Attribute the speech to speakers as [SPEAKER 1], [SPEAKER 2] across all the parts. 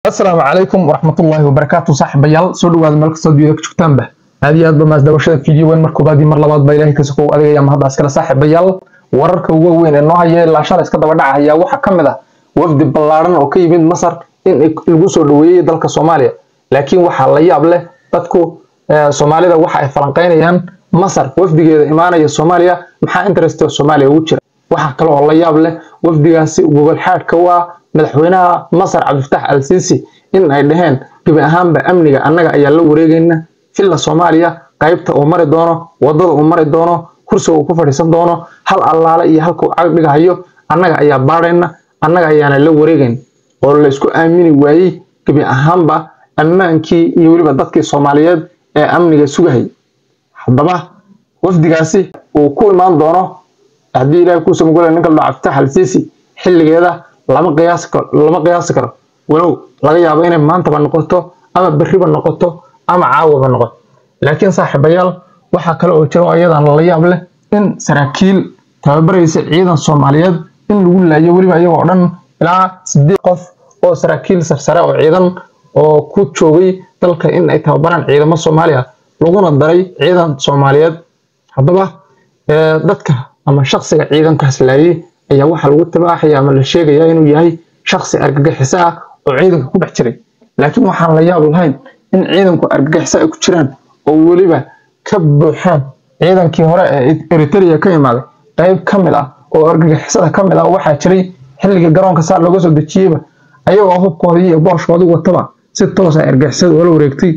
[SPEAKER 1] السلام عليكم ورحمة الله وبركاته. صاحب يال سود وهذا ملك صديق يدك شفتان به هذه أدب ما أصدق وشة فيديو وين مركوب هذه مرلبات بيلاقي كسكو هذا يوم هذا أسكال صاحب يال ورك هو وين إنه هي العشرة إسكال ودعها هي وحكم ذا وفد بلارن أوكي من مصر إن الجسر دوي ذلك الصومالية لكن وحلا يابله تذكو الصومالي ذا وح فرنقين ين مصر وفد إيمانية الصومالية محا إنترست الصومالية وتشر وحكلو الله يابله وفد جاسي وبالحال كوا مدحوينها مصر عبد الفتاح السيسي إن أي دهين قبل أهم بأمنية أنك أيلا وريجنا في الصومالية قيبت أمر دونه وضد أمر دونه كرسي وكفر يسد دونه هل الله لا يهلكوا عقدك هيو أنك أيا بارنا أنك أيانا لو وريجن ولا يسكو أمني وعي قبل أهم بأمانكي يوري بدك الصوماليات أمنية سجهي حضبه وفد جاسي وكل ما دونه هدي لا يكون سمقول إنك الله عبد الفتاح السيسي حل كذا لما قياس كره ولو laga yaabo inay maanta noqoto ama bariba noqoto ama caawa noqoto laakiin saaxiibayaal waxa kale oo jiro ayadan la yaab leh in saraakiil tababaraysa ciidan Soomaaliyeed in lagu laayo waliba ayagoo dhan ilaa 8 qof oo saraakiil sarsare oo ciidan oo ku joogay dalka in ay tababaraan ciidamada Soomaaliya laguna daray ciidan Soomaaliyeed haddaba dadka ama shakhsiga ciidankaas laayay ayaa waxa lagu tabaaxay ama la sheegay inuu yahay shakhsi argagixis ah oo ciidanka ku dhex jiray laakiin waxaan la yaab lahayn in ciidanku argagixis ay ku jiraan oo waliba ka buuxaan ciidankii hore ee Eritrea ka imaaday qayb kamid ah oo argagixisada kamid ah waxa jiray xilliga garoonka saar laga soo dejiyay ayagoo hubkoodii iyo booshkoodii wataba si toos ah argagixisada oo la wareegtay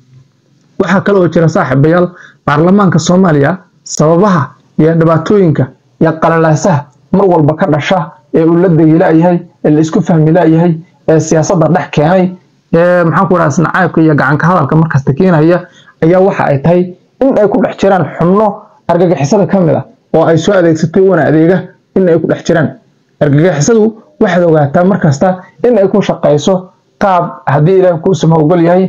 [SPEAKER 1] waxa kale oo jira saaxiibayaal baarlamaanka Soomaaliya sababaha iyo dhibaatooyinka iyo qalalaasaha mar walba ka dhasha ee uu la dagaalay ee isku fahmi laayahay siyaasadda dhex keenay maxaan ku raasna caybka iyo gacanka hadalka markasta keenaya ayaa waxa ay tahay in ay ku dhex jiraan xubno argagixisada kamid ah oo ay soo adeegsatay wana adeega in ay ku dhex jiraan argagixisadu waxay ogaataa markasta in ay ku shaqeyso qaab hadii ilaahay ku soo ogol yahay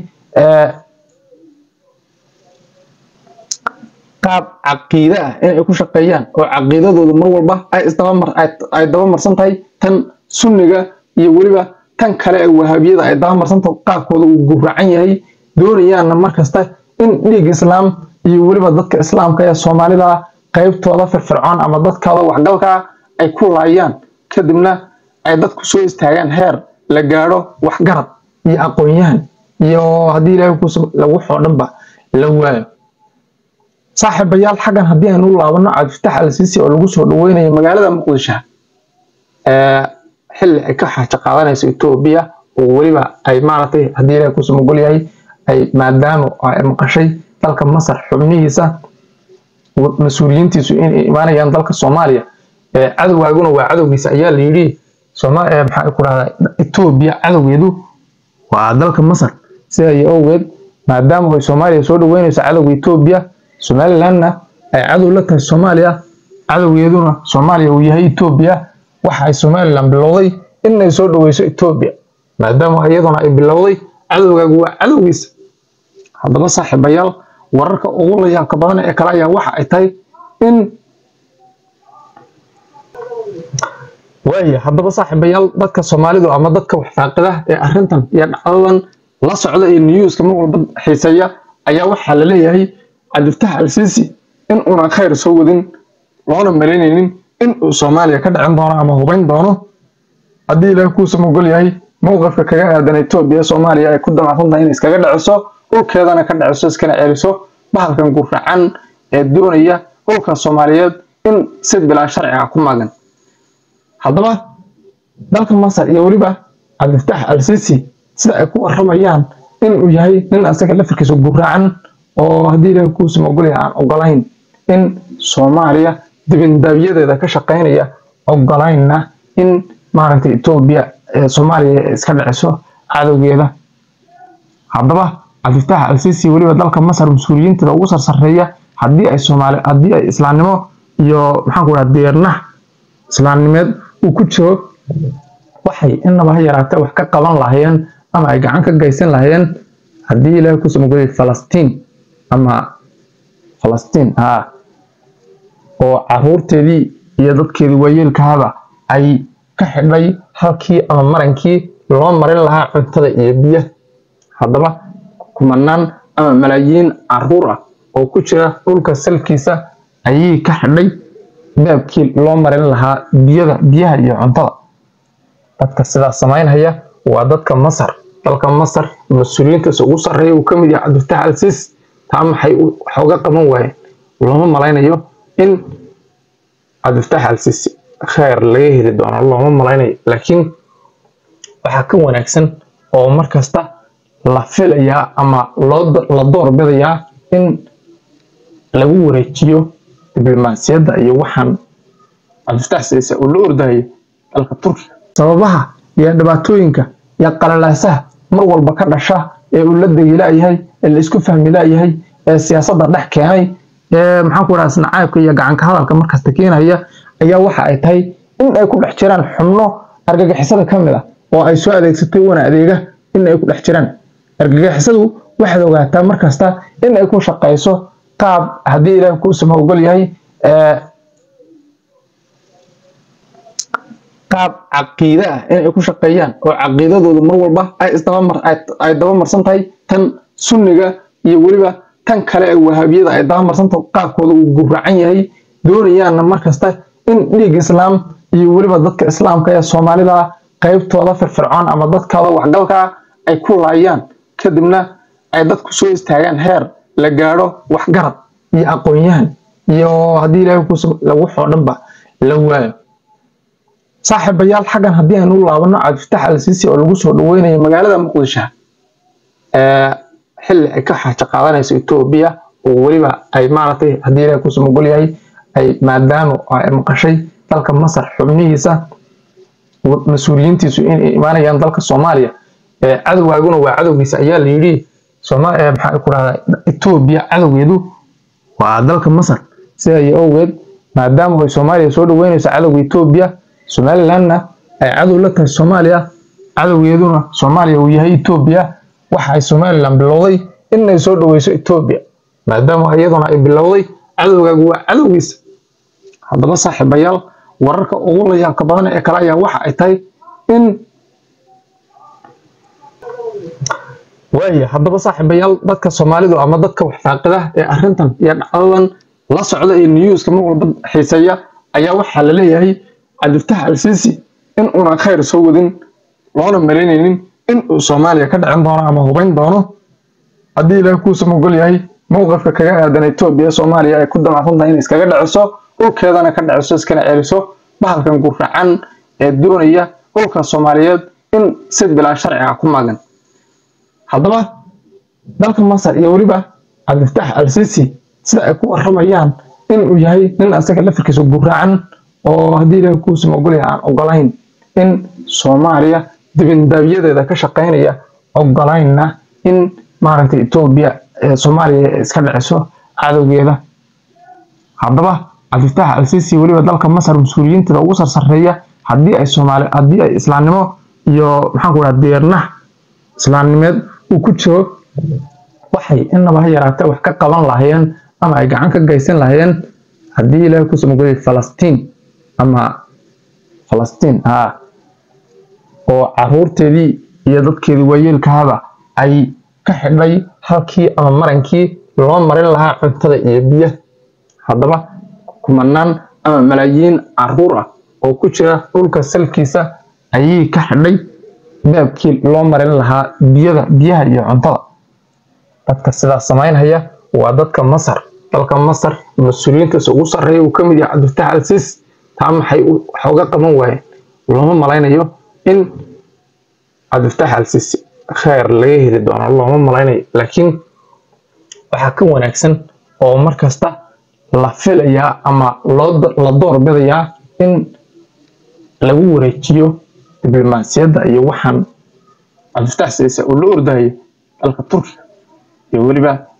[SPEAKER 1] qaab caqiida ah in ay ku shaqeeyaan oo caqiidadoodu mar walba ay daba marsan tahay tan sunniga iyo waliba tan kale ee wahabiyada ay daba marsanto qaabkooda uu guracan yahay doonayaan markasta in dhiig islaam iyo waliba dadka islaamka ee Soomaalida qaybtooda firfircoon ama dadkooda waxgalka ay ku laayaan kadibna ay dadku soo istaagaan heer la gaaro wax garad iyo aqoon-yahan iyo hadii ilaahay ku lagu xoodhanba la waayo saaxiibayaal xagan hadii aanu laabano Cabdi Fataax al-Siisi oo lagu soo dhaweynayo magaalada Muqdisho xilli ay ka xaaj qaadanayso Itoobiya oo waliba ay maartay hadii ay ku soo mogol yahay ay maadaama ay maqashay dalka Masar xubnihiisa mas'uuliyiintiisu in imaanayaan dalka Soomaaliya cadawguna waa cadawgiisa ayaa la yiri Soomaaliya maxay ku raacday Itoobiya cadawgeedu waa dalka Masar sida ay ogeed maadaama ay Soomaaliya soo dhaweynayso cadawga Itoobiya Somalilandna ay cadow la tahay Soomaaliya cadawgeeduna Soomaaliya uu yahay Itoobiya waxa ay Somaliland bilowday in ay soo dhaweyso Itoobiya maadaama iyaduna ay bilowday cadawgaagu waa cadawgiisa haddaba saaxiibayaal wararka ugu la yaabka badan ee kala ayaa waxa ay tahay in haddaba saaxiibayaal dadka Soomaalidu ama dadka wax faaqida ee arrintan iyo dhacdadan la socda ee news-ka mar walba xiiseeya ayaa waxa la leeyahay Cabdi Fataax al-Siisi in una khayr soo wadin loona mareynaynin in uu Soomaaliya ka dhacin doono ama hubayn doono hadii ilaahay ku soo mogol yahay mowqifka kaga aadan Itoobiya Soomaaliya ay ku damacsan tahay in iskaga dhaciso dhulkeedana ka dhaciso iskana celiso bahalkan gurracan ee doonaya dhulka Soomaaliyeed in si bilaa sharci ah ku magan haddaba dalka Masar iyo waliba Cabdi Fataax al-Siisi sida ay ku waramayaan in uu yahay nin asaga la firkiso gurracan oo hadii ilaahay ku soo mogol yahay aan ogolayn in Soomaaliya dibindabiyadeeda ka shaqeynaya ogolayna in maaragtay Itoobiya Soomaaliya iska dhaciso cadawgeeda haddaba Cabdi Fataax al-Siisi waliba dalka Masar mas'uuliyiinta ugu sarsareeya hadii ay islaamnimo iyo maxaan ku raad deernax islaamnimeed uu ku jiro waxay inaba yaraatay wax ka qaban lahaayeen ama ay gacan ka geysan lahaayeen hadii ilaahay ku soo mogolay Falastiin oo caruurteedii iyo dadkeedii waayeelkaaba ay ka xidhay halkii ama marankii loo marin lahaa cuntada iyo biyaha. haddaba kumanaan ama malaayiin caruur ah oo ku jira dhulka salkiisa ayay ka xidhay baabkii loo marin lahaa biyaha iyo cuntada. dadka sidaas samaynaya waa dadka Masar. dalka Masar mas'uuliyiinta ugu sarreeya uu ka mid yahay Cabdulfataax al-Siisi. taa maxay xooga qaban waayeen? looma malaynayo in Cabdulfataax al-Siisi khayr laga heli doono, looma malaynayo. laakiin waxaa ka wanaagsan oo markasta la filayaa ama la doorbidayaa in lagu wareejiyo diblomaasiyadda iyo waxaan Cabdulfataax al-Siisi uu la ordayo dalka Turkiga. sababaha iyo dhibaatooyinka iyo qalalaasaha mar walba ka dhasha ee uu la dagaalay ee la isku fahmi laayahay ee siyaasadda dhex keenay maxaan ku raasna nacaybka iyo gacan ka hadalka markasta keenaya ayaa waxa ay tahay in ay ku dhex jiraan xubno argagixisada ka mid ah oo ay soo adeegsatay wana adeega in ay ku dhex jiraan. argagixisadu waxay ogaataa markasta in ay ku shaqeyso qaab haddii Ilaahay ku soo ogol yahay qaab caqiida ah in ay ku shaqeeyaan oo caqiidadoodu mar walba ay daba marsan tahay tan sunniga iyo waliba tan kale ee wahabiyada ay daba marsan tahay qaabkooda uu guracan yahay. doonayaan markasta in dhiig islaam iyo waliba dadka islaamka ee Soomaalida qaybtooda firfircoon ama dadkooda waxgalka ay ku laayaan, kadibna ay dadku soo istaagaan heer la gaaro waxgarad iyo aqoon-yahan iyo haddii Ilaahay ku lagu xoodhanba la waayo. saaxiibayaal xagan haddii aynu laabano Cabdulfataax al-Siisi oo lagu soo dhaweynayo magaalada Muqdisho xilli ay ka xaaja qaadanayso Itoobiya oo waliba ay maartay haddii Ilaahay ku soo ogol yahay ay maadaama ay maqashay dalka Masar xubnihiisa mas'uuliyiintiisu in ay imaanayaan dalka Soomaaliya cadawguna waa cadawgiisa ayaa la yiri. Soomaaliya maxaa ku raacay Itoobiya cadawgeedu waa dalka Masar. sida ay awgeed maadaama ay Soomaaliya soo dhaweynayso cadawga Itoobiya, Somalilandna ay cadow la tahay Soomaaliya, cadawgeeduna Soomaaliya uu yahay Itoobiya, waxa ay Somaliland bilowday in ay soo dhaweyso Itoobiya maadaama iyaduna ay bilowday cadawgaagu waa cadawgiisa. haddaba saaxiibayaal wararka ugu la yaabka badan ee kala ayaa waxa ay tahay in haddaba saaxiibayaal dadka Soomaalidu ama dadka wax faaqida ee arrintan iyo dhacdadan la socda ee newska mar walba xiiseeya ayaa waxa la leeyahay Cabdulfataax al-Siisi in una khayr soo wadin loona mareynaynin in uu Soomaaliya ka dhacin doono ama hubayn doono haddii Ilaahay ku soo ogol yahay mowqifka kaga aadan Itoobiya Soomaaliya ay ku damacsan tahay in iskaga dhaciso dhulkeedana ka dhaciso iskana celiso bahalkan guracan ee doonaya dhulka Soomaaliyeed in si bilaa sharci ah ku magan. haddaba dalka Masar iyo waliba Cabdulfataax al-Siisi sida ay ku waramayaan in uu yahay nin asaga lafirkiisa guracan oo haddii Ilaahay ku soo ogol yahay aan ogolayn in Soomaaliya dibindabiyadeeda ka shaqeynaya, ogolayna in maaragtay Itoobiya Soomaaliya iska dhaciso cadawgeeda. haddaba Cabdulfataax al-Siisi waliba dalka Masar mas'uuliyiinta ugu sarreeya haddii ay islaamnimo iyo maxaan ku raad deerna islaamnimeed uu ku jiro waxay inaba yaraatay wax ka qaban lahaayeen ama ay gacan ka geysan lahaayeen haddii Ilaahay ku soo ogol yahay Falastiin oo caruurteedii iyo dadkeedii waayeelkaaba ay ka xidhay halkii ama marankii loo marin lahaa cuntada iyo biyaha. haddaba kumanaan ama malaayiin caruur ah oo ku jira dhulka salkiisa ayay ka xidhay baabkii loo marin lahaa biyaha iyo cuntada. dadka sidaas samaynaya waa dadka Masar. dalka Masar mas'uuliyiinta ugu sarreeya uu ka mid yahay Cabdulfataax al-Siisi. taa maxay xooga qaban waayeen? looma malaynayo in Cabdulfataax al-Siisi khayr laga heli doono, looma malaynayo. laakiin waxaa ka wanaagsan oo markasta la filayaa ama la doorbidayaa in lagu wareejiyo diblomaasiyadda iyo waxaan Cabdulfataax al-Siisi uu la ordayo dalka Turkiga iyo waliba